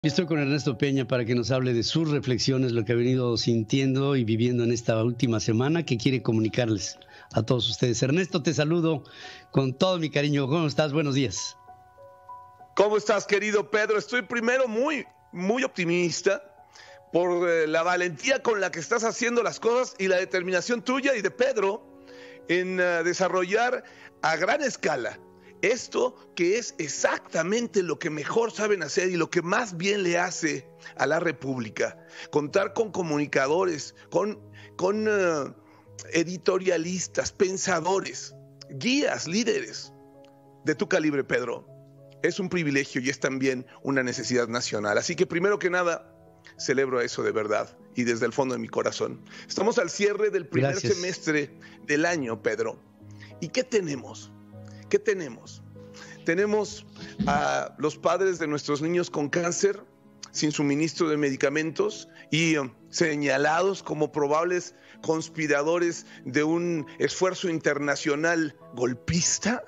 Y estoy con Ernesto Peña para que nos hable de sus reflexiones, lo que ha venido sintiendo y viviendo en esta última semana, que quiere comunicarles a todos ustedes. Ernesto, te saludo con todo mi cariño. ¿Cómo estás? Buenos días. ¿Cómo estás, querido Pedro? Estoy primero muy optimista por la valentía con la que estás haciendo las cosas y la determinación tuya y de Pedro en desarrollar a gran escala esto que es exactamente lo que mejor saben hacer y lo que más bien le hace a la República. Contar con comunicadores, con editorialistas, pensadores, guías, líderes de tu calibre, Pedro. Es un privilegio y es también una necesidad nacional. Así que primero que nada, celebro eso de verdad y desde el fondo de mi corazón. Estamos al cierre del primer semestre del año, Pedro. ¿Y qué tenemos? ¿Qué tenemos? Tenemos a los padres de nuestros niños con cáncer sin suministro de medicamentos y señalados como probables conspiradores de un esfuerzo internacional golpista.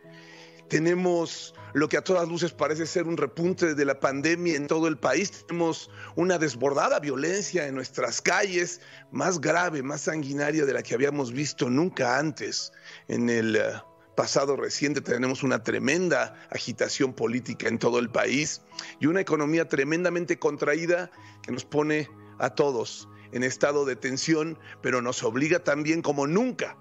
Tenemos lo que a todas luces parece ser un repunte de la pandemia en todo el país. Tenemos una desbordada violencia en nuestras calles, más grave, más sanguinaria de la que habíamos visto nunca antes. En el pasado reciente tenemos una tremenda agitación política en todo el país y una economía tremendamente contraída que nos pone a todos en estado de tensión, pero nos obliga también como nunca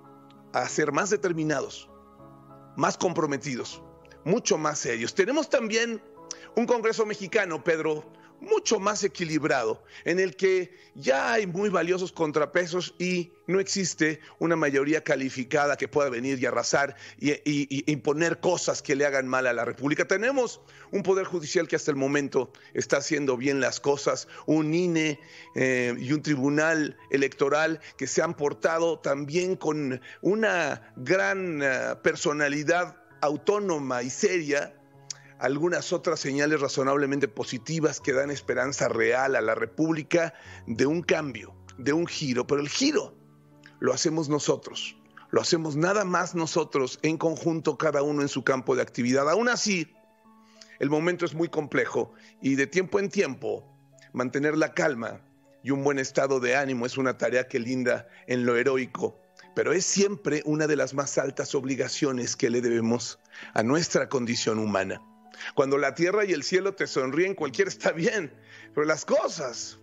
a ser más determinados, más comprometidos, mucho más serios. Tenemos también un Congreso mexicano, Pedro, mucho más equilibrado, en el que ya hay muy valiosos contrapesos y no existe una mayoría calificada que pueda venir y arrasar y imponer cosas que le hagan mal a la República. Tenemos un Poder Judicial que hasta el momento está haciendo bien las cosas, un INE y un Tribunal Electoral que se han portado también con una gran personalidad autónoma y seria. Algunas otras señales razonablemente positivas que dan esperanza real a la República de un cambio, de un giro, pero el giro lo hacemos nosotros, lo hacemos nada más nosotros en conjunto, cada uno en su campo de actividad. Aún así, el momento es muy complejo y de tiempo en tiempo mantener la calma y un buen estado de ánimo es una tarea que linda en lo heroico, pero es siempre una de las más altas obligaciones que le debemos a nuestra condición humana. Cuando la tierra y el cielo te sonríen, cualquiera está bien, pero las cosas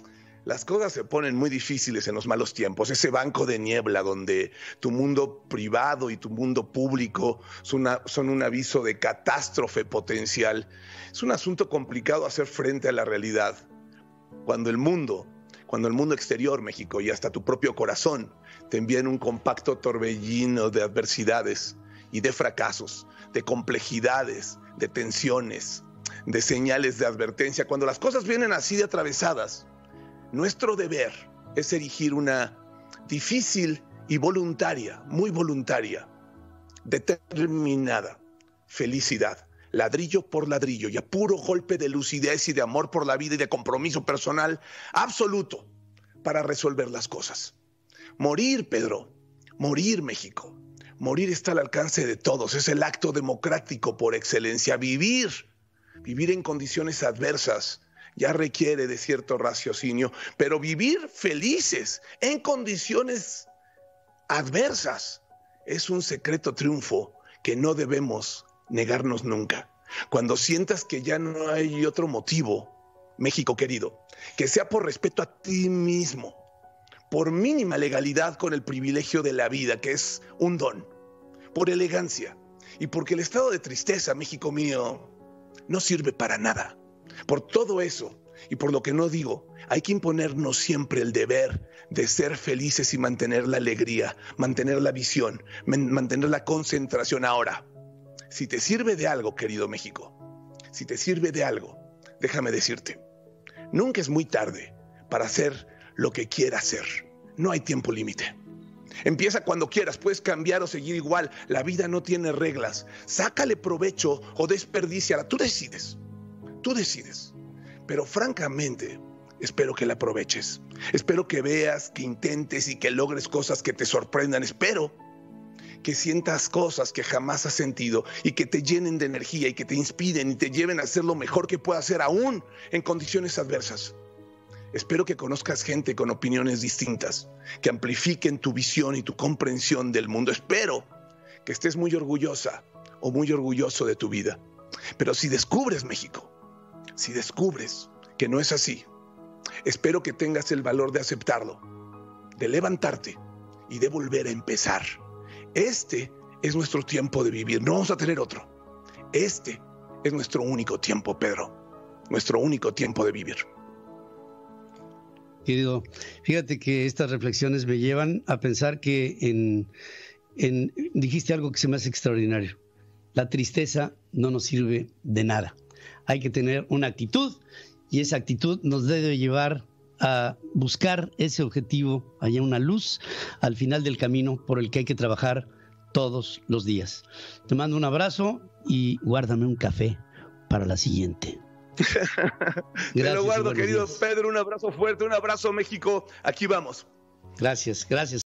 se ponen muy difíciles en los malos tiempos. Ese banco de niebla donde tu mundo privado y tu mundo público son un aviso de catástrofe potencial. Es un asunto complicado hacer frente a la realidad. Cuando el mundo exterior, México, y hasta tu propio corazón te envían un compacto torbellino de adversidades y de fracasos, de complejidades, de tensiones, de señales de advertencia. Cuando las cosas vienen así de atravesadas, nuestro deber es erigir una difícil y voluntaria, muy voluntaria, determinada felicidad, ladrillo por ladrillo y a puro golpe de lucidez y de amor por la vida y de compromiso personal absoluto para resolver las cosas. Morir, Pedro, morir, México. Morir está al alcance de todos, es el acto democrático por excelencia. Vivir en condiciones adversas ya requiere de cierto raciocinio, pero vivir felices en condiciones adversas es un secreto triunfo que no debemos negarnos nunca. Cuando sientas que ya no hay otro motivo, México querido, que sea por respeto a ti mismo, por mínima legalidad con el privilegio de la vida, que es un don, por elegancia y porque el estado de tristeza, México mío, no sirve para nada. Por todo eso y por lo que no digo, hay que imponernos siempre el deber de ser felices y mantener la alegría, mantener la visión, mantener la concentración. Ahora, si te sirve de algo, querido México, si te sirve de algo, déjame decirte, nunca es muy tarde para hacer lo que quieras hacer. No hay tiempo límite. Empieza cuando quieras, puedes cambiar o seguir igual. La vida no tiene reglas. Sácale provecho o desperdíciala. Tú decides. Pero francamente, espero que la aproveches. Espero que veas, que intentes y que logres cosas que te sorprendan. Espero que sientas cosas que jamás has sentido y que te llenen de energía y que te inspiren y te lleven a hacer lo mejor que puedas hacer aún en condiciones adversas. Espero que conozcas gente con opiniones distintas, que amplifiquen tu visión y tu comprensión del mundo. Espero que estés muy orgullosa o muy orgulloso de tu vida. Pero si descubres México, si descubres que no es así, espero que tengas el valor de aceptarlo, de levantarte y de volver a empezar. Este es nuestro tiempo de vivir, no vamos a tener otro. Este es nuestro único tiempo, Pedro, nuestro único tiempo de vivir. Querido, fíjate que estas reflexiones me llevan a pensar que dijiste algo que se me hace extraordinario. La tristeza no nos sirve de nada. Hay que tener una actitud y esa actitud nos debe llevar a buscar ese objetivo, allá una luz al final del camino por el que hay que trabajar todos los días. Te mando un abrazo y guárdame un café para la siguiente. Te lo guardo, querido Pedro. Un abrazo fuerte, un abrazo, México. Aquí vamos. Gracias, gracias.